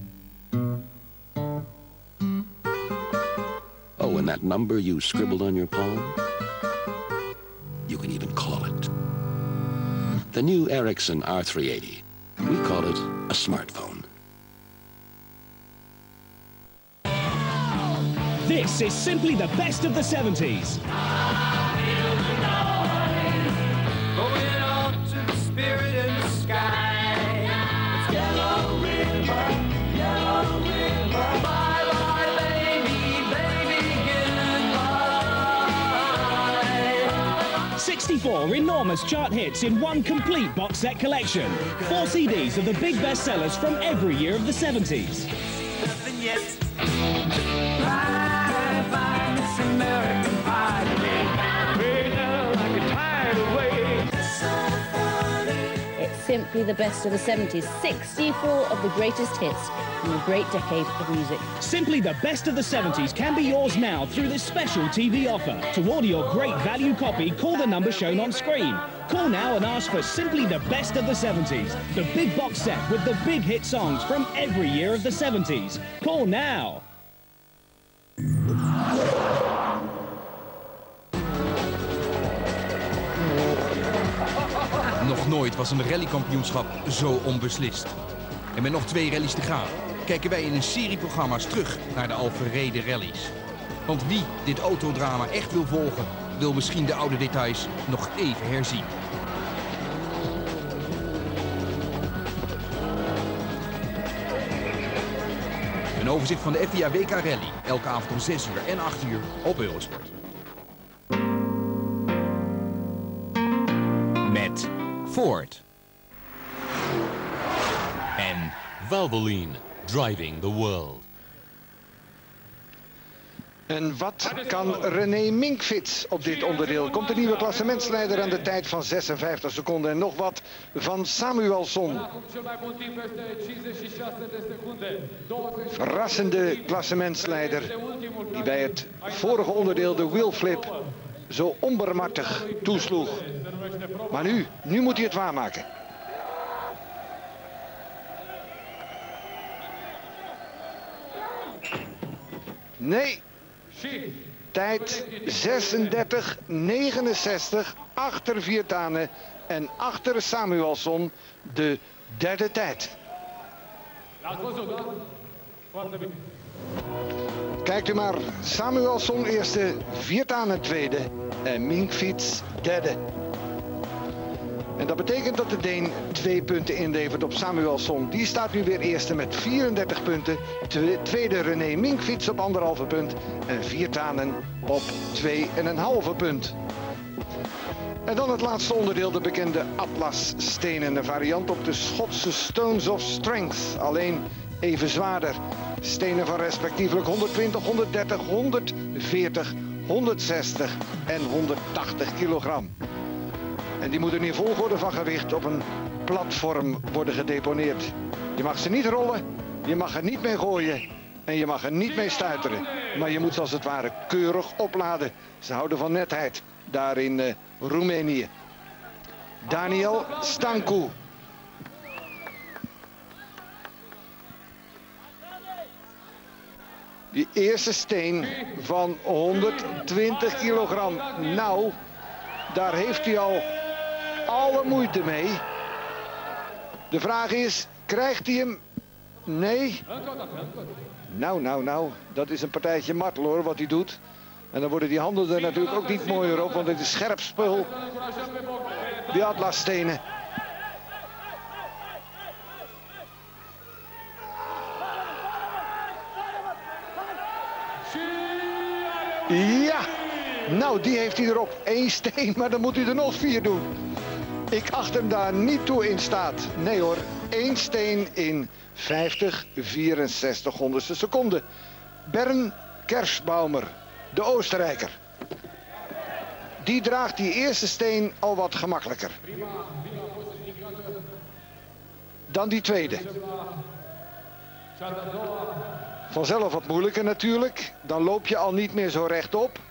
Oh, and that number you scribbled on your palm? You can even call it. The new Ericsson R three eighty. We call it a smartphone. This is simply the best of the seventies. Going on to the spirit in the sky. It's Yellow River, Yellow River. Bye bye baby, baby goodbye. sixty sixty-four enormous chart hits in one complete box set collection. Four C Ds of the big bestsellers from every year of the seventies. Nothing yet. Fine, fine, it's American pie today. Way down like a tidal wave. It's simply the best of the seventies. sixty-four of the greatest hits from a great decade of music. Simply the best of the seventies can be yours now through this special T V offer. To order your great value copy, call the number shown on screen. Call now and ask for simply the best of the seventies. The big box set with the big hit songs from every year of the seventies. Call now. Nog nooit was een rallykampioenschap zo onbeslist. En met nog twee rallies te gaan, kijken wij in een serie programma's terug naar de al verreden rallies. Want wie dit autodrama echt wil volgen, wil misschien de oude details nog even herzien. Een overzicht van de F I A W K Rally, elke avond om zes uur en acht uur op Eurosport. Met Ford. En Valvoline, driving the world. En wat kan René Minkvits op dit onderdeel? Komt de nieuwe klassementsleider aan de tijd van zesenvijftig seconden en nog wat van Samuelsson. Verrassende klassementsleider die bij het vorige onderdeel de wheelflip zo onbarmhartig toesloeg. Maar nu, nu moet hij het waarmaken. Nee. Tijd zesendertig negenenzestig achter Virtanen en achter Samuelsson de derde tijd. Kijkt u maar, Samuelsson eerste, Virtanen tweede en Minkvits derde. En dat betekent dat de Deen twee punten inlevert op Samuelsson. Die staat nu weer eerste met vierendertig punten. Tweede René Minkvits op anderhalve punt. En Virtanen op twee en een halve punt. En dan het laatste onderdeel, de bekende Atlas-stenen. Een variant op de Schotse Stones of Strength. Alleen even zwaarder. Stenen van respectievelijk honderdtwintig, honderddertig, honderdveertig, honderdzestig en honderdtachtig kilogram. En die moeten in volgorde van gewicht op een platform worden gedeponeerd. Je mag ze niet rollen, je mag er niet mee gooien en je mag er niet mee stuiteren. Maar je moet ze als het ware keurig opladen. Ze houden van netheid daar in uh, Roemenië. Daniel Stancu. Die eerste steen van honderdtwintig kilogram. Nou, daar heeft hij al alle moeite mee. De vraag is, krijgt hij hem? Nee. Nou, nou, nou, dat is een partijtje martel hoor, wat hij doet. En dan worden die handen er natuurlijk ook niet mooier op, want het is scherp spul. Die Atlasstenen. Ja, nou die heeft hij erop. Eén steen, maar dan moet hij er nog vier doen. Ik acht hem daar niet toe in staat. Nee hoor, één steen in vijftig, vierenzestig honderdste seconde. Bernd Kerschbaumer, de Oostenrijker. Die draagt die eerste steen al wat gemakkelijker dan die tweede. Vanzelf wat moeilijker natuurlijk. Dan loop je al niet meer zo rechtop.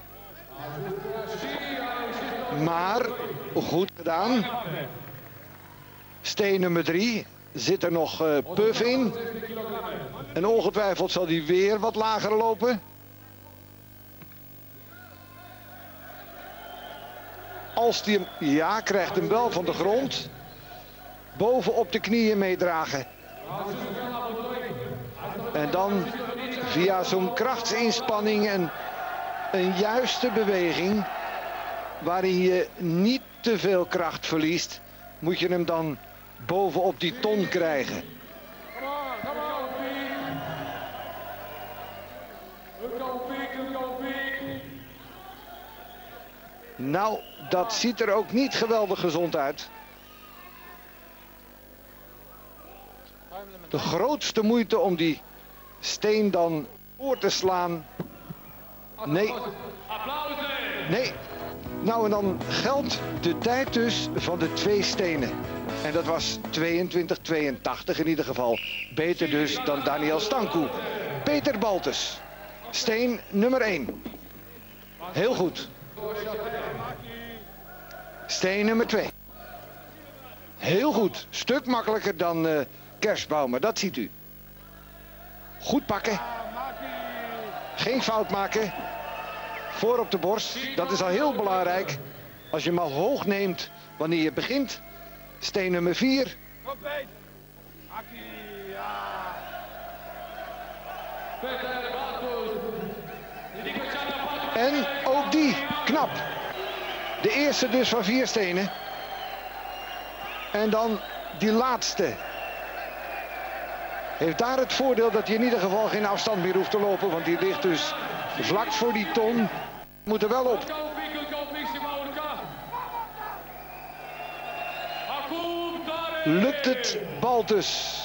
Maar goed gedaan. Steen nummer drie. Zit er nog uh, puff in. En ongetwijfeld zal die weer wat lager lopen. Als die hem, ja, krijgt hem wel van de grond. Boven op de knieën meedragen. En dan via zo'n krachtsinspanning en een juiste beweging, waarin je niet te veel kracht verliest, moet je hem dan bovenop die ton krijgen. Nou, dat ziet er ook niet geweldig gezond uit. De grootste moeite om die steen dan voor te slaan. Nee. Nee. Nou, en dan geldt de tijd dus van de twee stenen. En dat was tweeëntwintig tweeëntachtig in ieder geval. Beter dus dan Daniel Stanku. Peter Baltes. Steen nummer één. Heel goed. Steen nummer twee. Heel goed. Stuk makkelijker dan uh, Kerstbaumer, dat ziet u. Goed pakken. Geen fout maken. Voor op de borst. Dat is al heel belangrijk. Als je hem al hoog neemt wanneer je begint. Steen nummer vier. En ook die, knap. De eerste dus van vier stenen. En dan die laatste. Heeft daar het voordeel dat hij in ieder geval geen afstand meer hoeft te lopen. Want die ligt dus vlak voor die ton. Moet er wel op. Lukt het Baltes?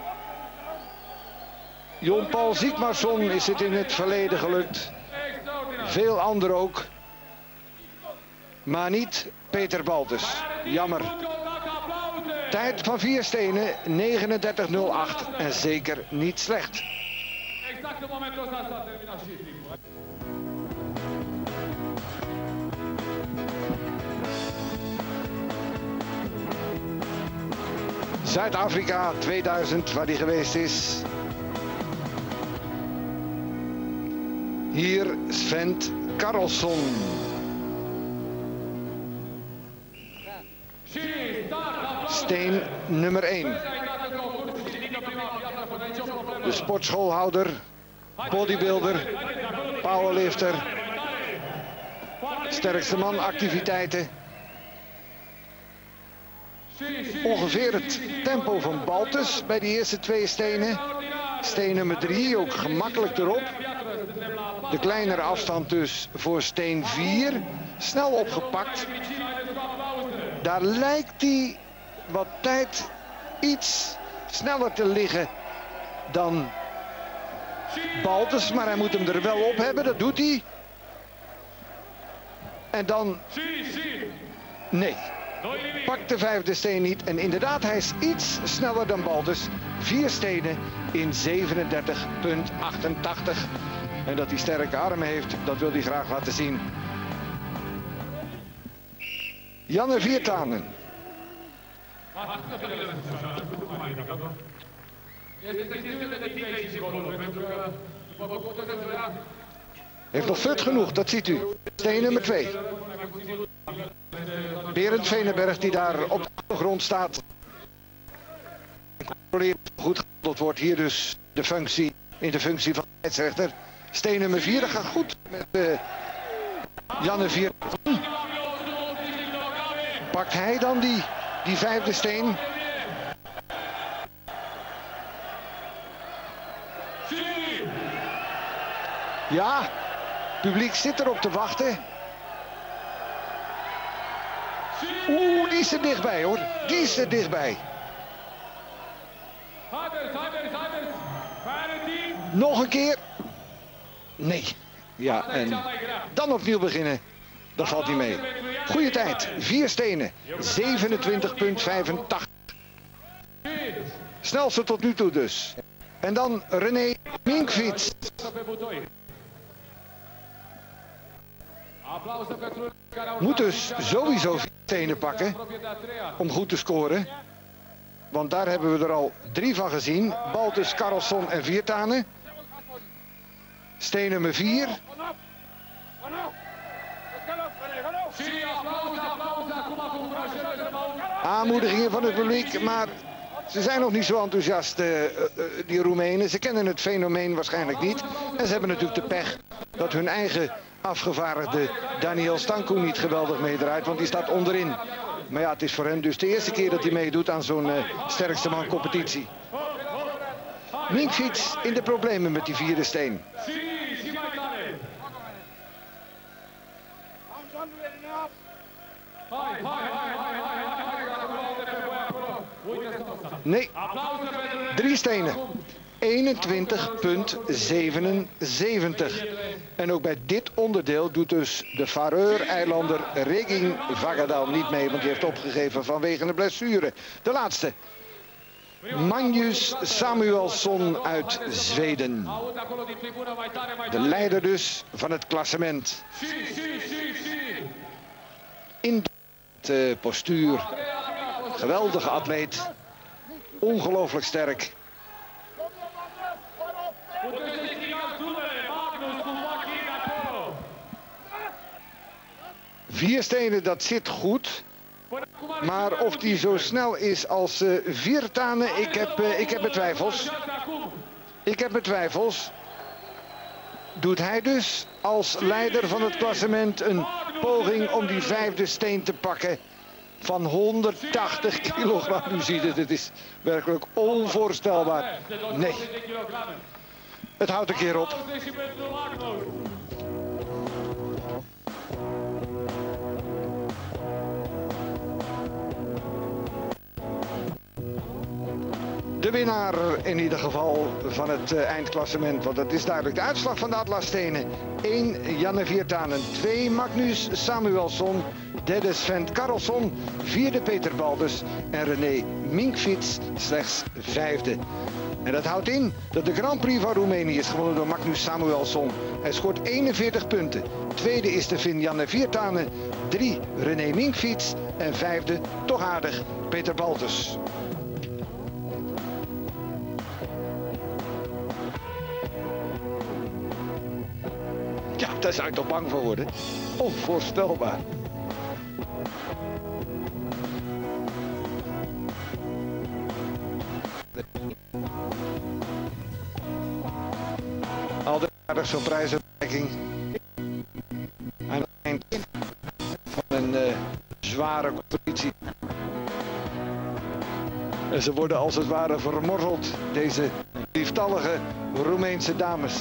Jon Paul Ziekmarsson is het in het verleden gelukt. Veel anderen ook. Maar niet Peter Baltes. Jammer. Tijd van vier stenen, negenendertig nul acht. En zeker niet slecht. Zuid-Afrika tweeduizend, waar die geweest is. Hier Sven Karlsson. Steen nummer één. De sportschoolhouder, bodybuilder, powerlifter. Sterkste man activiteiten. Ongeveer het tempo van Baltes bij de eerste twee stenen. Steen nummer drie ook gemakkelijk erop. De kleinere afstand dus voor steen vier. Snel opgepakt. Daar lijkt hij wat tijd iets sneller te liggen dan Baltes. Maar hij moet hem er wel op hebben, dat doet hij. En dan... Nee. Pakt de vijfde steen niet. En inderdaad, hij is iets sneller dan Baltes. Vier stenen in zevenendertig achtentachtig. En dat hij sterke armen heeft, dat wil hij graag laten zien. Janne Viertanen. Heeft nog fut genoeg, dat ziet u. Steen nummer twee. Berend Veenenberg die daar op de grond staat. Goed gehandeld wordt hier dus de functie, in de functie van de scheidsrechter. Steen nummer vier, dat gaat goed met uh, Janne Viertanen. Pakt hij dan die, die vijfde steen? Ja, het publiek zit erop te wachten. Oeh, die is er dichtbij hoor. Die is er dichtbij. Nog een keer. Nee. Ja, en dan opnieuw beginnen. Dat valt niet mee. Goeie tijd. Vier stenen. zevenentwintig vijfentachtig. Snelste tot nu toe dus. En dan René Minkfiets. Moet dus sowieso vier stenen pakken om goed te scoren. Want daar hebben we er al drie van gezien. Baltes, Karlsson en Viertanen. Steen nummer vier. Aanmoedigingen van het publiek, maar ze zijn nog niet zo enthousiast, uh, uh, die Roemenen. Ze kennen het fenomeen waarschijnlijk niet. En ze hebben natuurlijk de pech dat hun eigen afgevaardigde Daniel Stanku niet geweldig meedraait, want die staat onderin. Maar ja, het is voor hem dus de eerste keer dat hij meedoet aan zo'n uh, sterkste man competitie. Minkfiets in de problemen met die vierde steen. Nee, drie stenen. eenentwintig komma zevenenzeventig. En ook bij dit onderdeel doet dus de Faroe-eilander Regin Vagadal niet mee, want die heeft opgegeven vanwege een blessure. De laatste. Magnus Samuelsson uit Zweden. De leider dus van het klassement. In het postuur. Geweldige atleet. Ongelooflijk sterk. Vier stenen, dat zit goed. Maar of die zo snel is als uh, Virtanen, ik heb, uh, ik heb mijn twijfels. Ik heb mijn twijfels. Doet hij dus als leider van het klassement een poging om die vijfde steen te pakken van honderdtachtig kilogram. U ziet het, het is werkelijk onvoorstelbaar. Nee. Het houdt een keer op. De winnaar in ieder geval van het uh, eindklassement, want dat is duidelijk de uitslag van de Atlasstenen. één Janne Virtanen, twee Magnus Samuelsson, derde Sven Karlsson, vierde Peter Balders en René Minkvits slechts vijfde. En dat houdt in dat de Grand Prix van Roemenië is gewonnen door Magnus Samuelsson. Hij scoort eenenveertig punten. Tweede is de Fin Janne Virtanen, drie René Minkvits en vijfde, toch aardig, Peter Balders. Ja, daar zou ik toch bang voor worden. Onvoorstelbaar. Altijd aardig zo'n prijsuitreiking aan het eind van een uh, zware competitie. En ze worden als het ware vermorzeld, deze lieftallige Roemeense dames.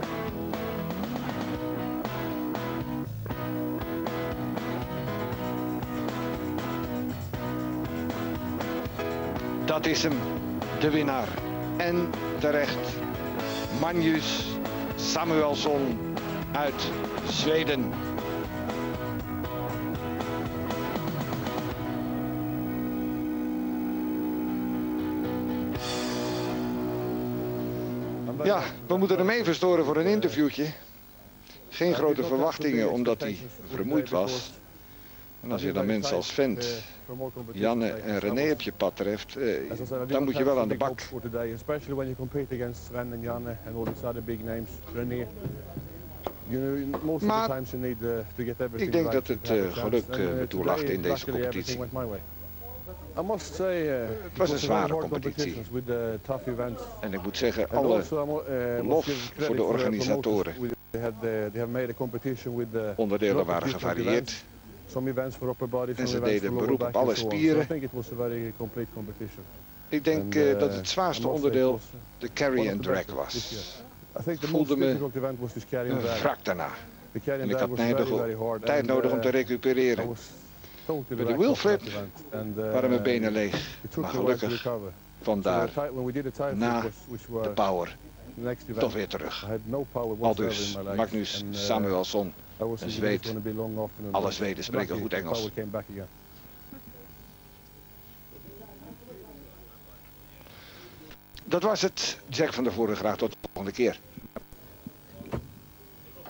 Dat is hem, de winnaar. En terecht, Magnus Samuelsson uit Zweden. Ja, we moeten hem even storen voor een interviewtje. Geen grote verwachtingen omdat hij vermoeid was. En als je dan mensen als Vent, Janne en René op je pad treft, eh, dan moet je wel aan de bak. Maar ik denk dat het uh, geluk uh, me toelacht in deze competitie. Het was een zware competitie. En ik moet zeggen, alle lof voor de organisatoren. Onderdelen waren gevarieerd. En ze deden beroep op alle spieren. Ik denk uh, dat het zwaarste onderdeel de carry and drag was. Ik voelde me een wrak daarna. En ik had tijd nodig om te recupereren. Bij de wheelflip waren mijn benen leeg. Maar gelukkig vandaar na de power toch weer terug. Aldus Magnus Samuelsson, een Zweed. Alle Zweden spreken goed Engels. Dat was het. Jack van der Voorde, graag tot de volgende keer.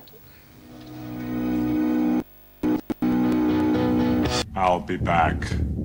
I'll be back.